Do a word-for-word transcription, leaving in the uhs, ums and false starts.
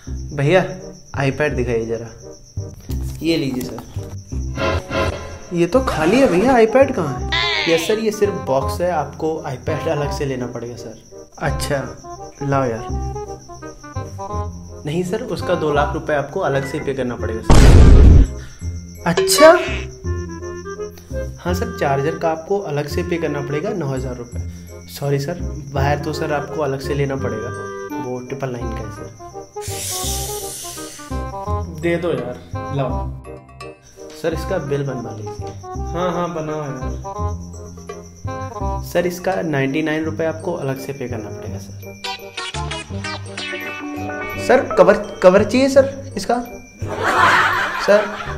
भैया आईपैड दिखाइए जरा। ये लीजिए सर। ये तो खाली है भैया, आईपैड कहाँ है? यस सर, ये सिर्फ बॉक्स है, आपको आईपैड अलग से लेना पड़ेगा सर। अच्छा लाओ यार। नहीं सर, उसका दो लाख रुपए आपको अलग से पे करना पड़ेगा सर। अच्छा हाँ सर, चार्जर का आपको अलग से पे करना पड़ेगा नौ हज़ार रुपये। सॉरी सर, वायर तो सर आपको अलग से लेना पड़ेगा, वो ट्रिपल नाइन का है सर। दे दो यार, लाओ सर। इसका बिल बनवा लीजिए। हाँ हाँ बनाओ यार। सर इसका नाइन्टी नाइन रुपये आपको अलग से पे करना पड़ेगा सर। सर कवर कवर चाहिए सर इसका सर।